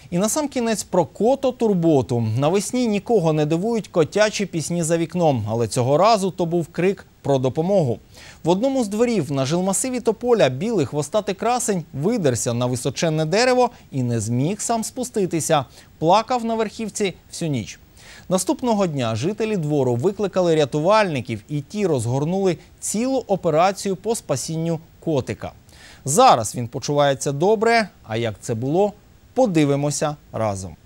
І насамкінець про кото-турботу. Навесні нікого не дивують котячі пісні за вікном, але цього разу то був крик про допомогу. В одному з дворів на жилмасиві тополя білий хвостатий красень видерся на височенне дерево і не зміг сам спуститися. Плакав на верхівці всю ніч. Наступного дня жителі двору викликали рятувальників і ті розгорнули цілу операцію по спасінню котика. Зараз він почувається добре, а як це було, подивимося разом.